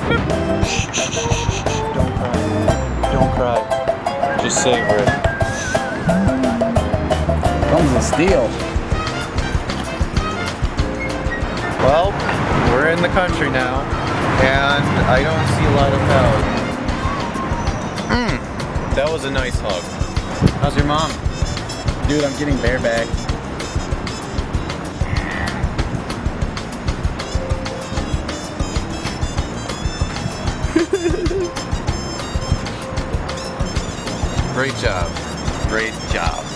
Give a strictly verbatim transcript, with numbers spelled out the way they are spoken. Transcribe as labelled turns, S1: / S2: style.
S1: Shh, shh, shh, shh. Don't cry. Don't cry. Just savor it.
S2: Comes with steel.
S1: Well, we're in the country now, and I don't see a lot of cows. Mmm, that was a nice hug. How's your mom?
S2: Dude, I'm getting bareback.
S1: Great job. Great job.